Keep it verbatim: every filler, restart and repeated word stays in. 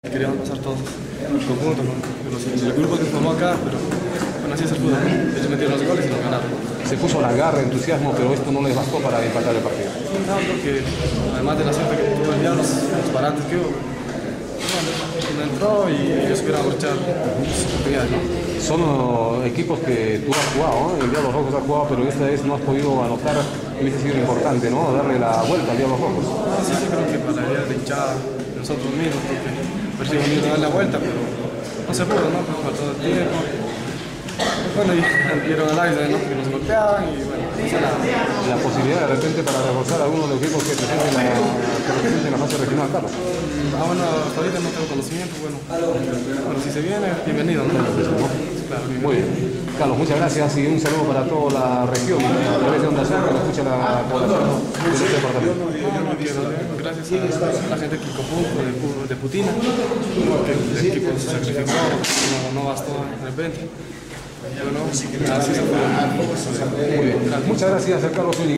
Queríamos pasar todos en conjunto con los, el grupo que formó acá, pero bueno, así es el fútbol. Ellos metieron los goles y nos ganaron. Se puso la garra, entusiasmo, pero esto no les bastó para empatar el partido. No, creo que además de la suerte que tuvo el día, los, los parantes que hubo, bueno, no entró y ellos hubieran aprovechado sus oportunidades, ¿no? Son uh, equipos que tú has jugado, ¿eh? El Diablos Rojos ha jugado, pero esta vez no has podido anotar. Hubiese sido importante, ¿no? Darle la vuelta al Diablos Rojos. No, sí, sí, creo que para la idea de hinchada de nosotros mismos, porque parecía bonito dar la vuelta, pero no se pudo, ¿no? Faltó el tiempo. Bueno, y vieron al árbitro, ¿no? Que nos golpeaban y bueno, no sé nada. La posibilidad de repente para reforzar a alguno de los equipos que presenten la, que representen la fase regional, Carlos. Ah, bueno, hasta ahorita no tengo conocimiento, bueno, bueno, si se viene, bienvenido, ¿no? Claro, bienvenido. Muy bien. Carlos, muchas gracias y un saludo para toda la región. A través de Onda Cero, que lo escucha la población de este departamento. No, no quiero, gracias a la gente de Quicopumpo, de, de Putina, porque el equipo se sacrificó, no, no bastó de repente. Bueno, así se fue. Muy bien. Muchas gracias a Carlos Zúñiga.